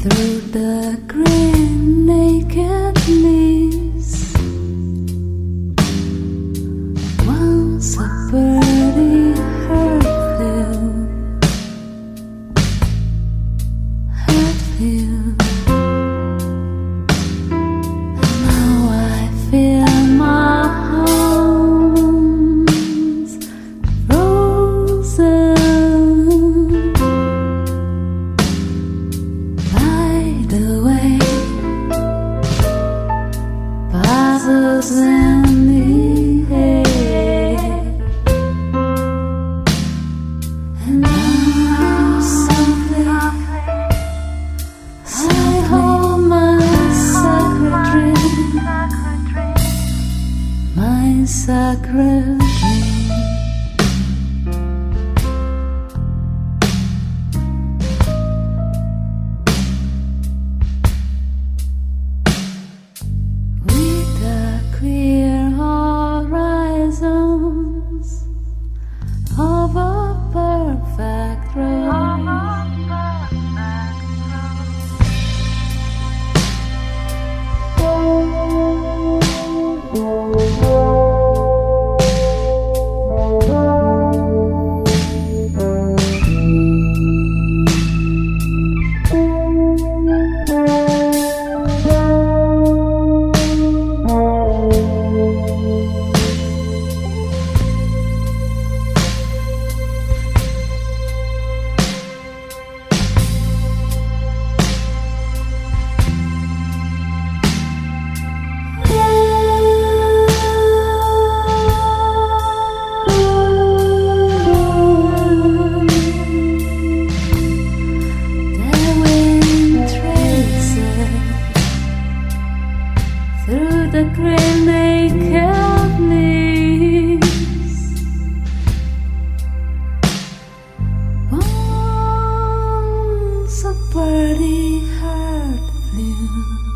through the green naked leaves. Once a birdie heard feel. And now I feel my arms frozen by the way passes in the air. And now softly I hold my sacred dream, my sacred dream. With the clear horizons of a perfect road. Through the green naked leaves, once a birdie heard flew.